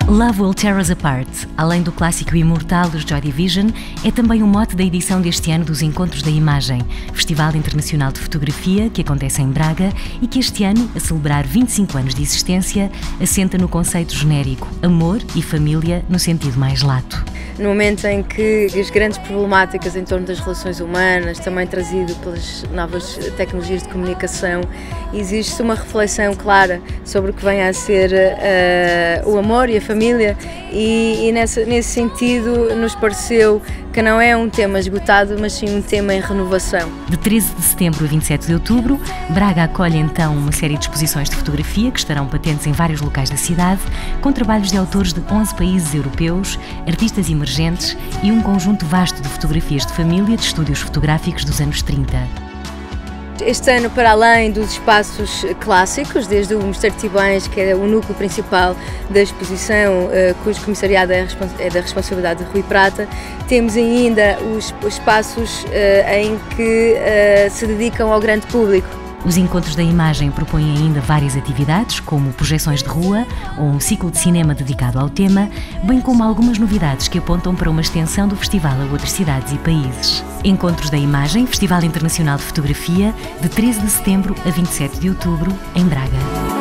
Love Will Tear Us Apart, além do clássico imortal dos Joy Division, é também o mote da edição deste ano dos Encontros da Imagem, Festival Internacional de Fotografia que acontece em Braga e que este ano, a celebrar 25 anos de existência, assenta no conceito genérico amor e família no sentido mais lato. No momento em que as grandes problemáticas em torno das relações humanas, também trazido pelas novas tecnologias de comunicação, existe uma reflexão clara sobre o que vem a ser o amor e a família e nesse sentido nos pareceu que não é um tema esgotado, mas sim um tema em renovação. De 13 de setembro a 27 de outubro, Braga acolhe então uma série de exposições de fotografia que estarão patentes em vários locais da cidade, com trabalhos de autores de 11 países europeus, artistas emergentes e um conjunto vasto de fotografias de família de estúdios fotográficos dos anos 30. Este ano, para além dos espaços clássicos, desde o Mosteiro de Tibães, que é o núcleo principal da exposição, cujo comissariado é da responsabilidade de Rui Prata, temos ainda os espaços em que se dedicam ao grande público. Os Encontros da Imagem propõem ainda várias atividades, como projeções de rua ou um ciclo de cinema dedicado ao tema, bem como algumas novidades que apontam para uma extensão do festival a outras cidades e países. Encontros da Imagem, Festival Internacional de Fotografia, de 13 de setembro a 27 de outubro, em Braga.